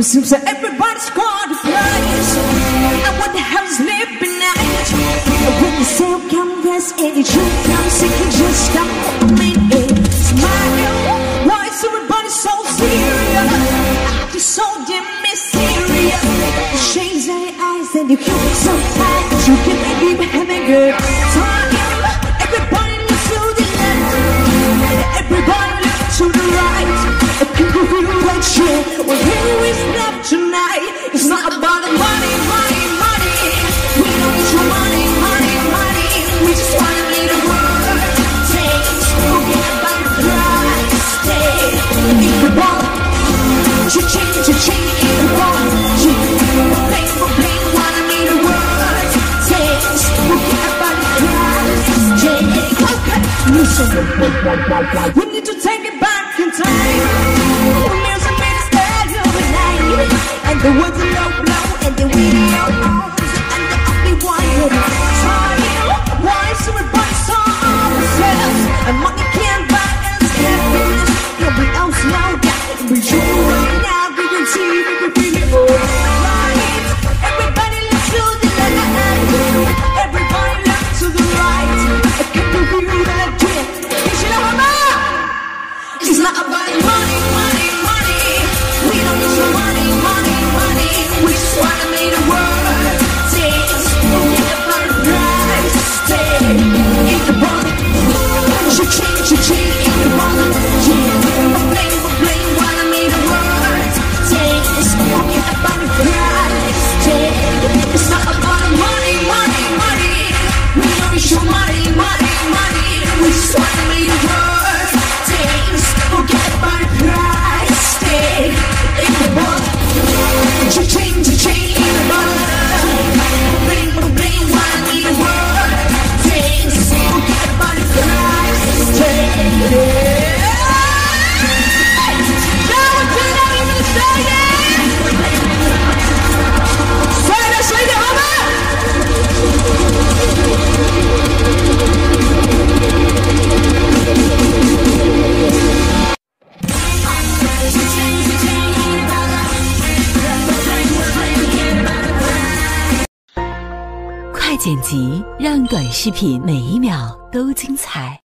seems that everybody's got a place. And what the hell's living at? When the sale come, yes, any truth comes, it can just stop me. Smile, why is everybody so serious? I feel so damn mysterious. The shades in your eyes and you keep it so high that you can even have a good time. Everybody looks to the left, everybody looks to the right. I can give you that shit. Well, here we stop tonight. It's not about the money, money, money. We don't need your money, money, money. We just wanna make the world taste. Forget about the price tag. If the ball, cha-ching, cha-ching. If the ball, bling, bling, wanna make the world taste. Forget about the price tag. Okay, listen. We need to take it back in time. The music made us stay overnight. And the words are low, low, and the video on. And the only one that is trying. Why is everybody so obsessed? And money can't buy us happiness. Nobody else know that. But you right now, we can see, we can feel it right. Everybody look to the left. Everybody look to the right. I can't believe that I did. It's not about money, money, money. We don't need your money, money, money. We just wanna make the world taste. Forget about the price tag. In the bottle, cha-ching, cha-ching. In the bottle, bling, bling, wanna make the world taste. Forget about the price tag. It's not about the money, money, money. We don't need your money, money, money. We just wanna make the world taste. Forget about the price tag. In the bottle, cha-ching, cha-ching. In the bottle, bling, bling, wanna make the world taste. Forget about the price tag. Now what you know you gonna say it? Say that, mama. 快剪辑，让短视频每一秒都精彩。